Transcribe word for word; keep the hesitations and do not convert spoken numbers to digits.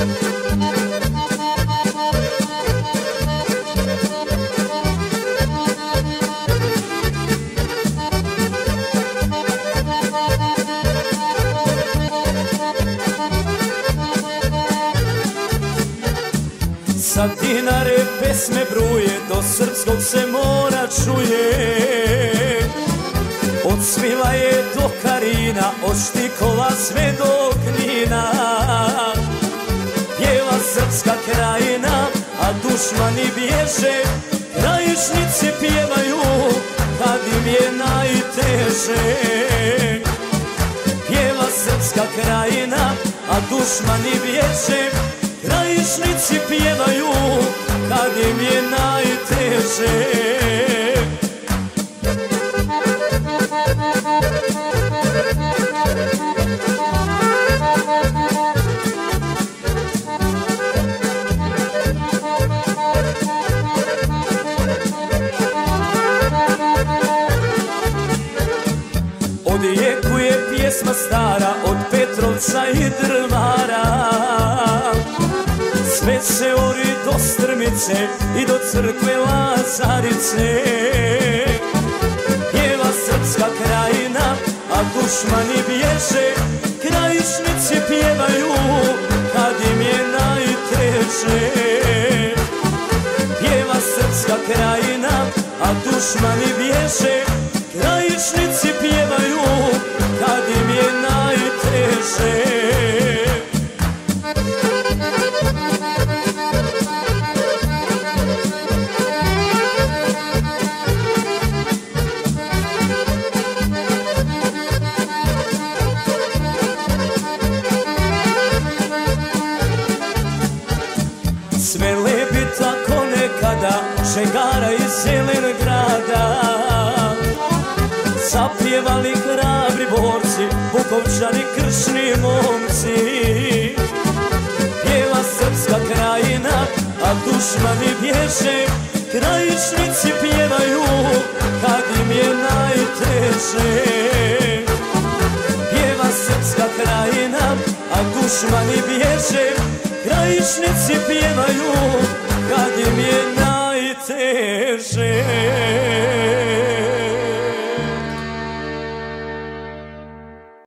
Sa Dinare pesme bruje, do Srpskog se mora čuje. Od Svilaje do Karina, od Štikova sve do Knina. Pjeva Srpska Krajina, a dušmani bježe, krajišnici pjevaju kad im je najteže. Pjeva Srpska Krajina, a dušmani bježe, krajišnici pjevaju kad im je najteže. Odjekuje pjesma stara od Petrovca i Drvara. Sve se ori do Strmice i do crkve Lazarice. Pjeva Srpska Krajina, a dušmani bježe, krajišnici pjevaju kad im je najteže. Pjeva Srpska Krajina, a dušmani bježe, krajišnici pjevaju kad im je najteže. Sve lepi tako nekada, Žegara iz Zelengrada. Zapjevali hrabri borci, Bukovčani kršni momci. Pjeva Srpska Krajina, a dušmani bježe, krajišnici pjevaju kad im je najteže. Pjeva Srpska Krajina, a dušmani bježe, krajišnici pjevaju kad im je najteže.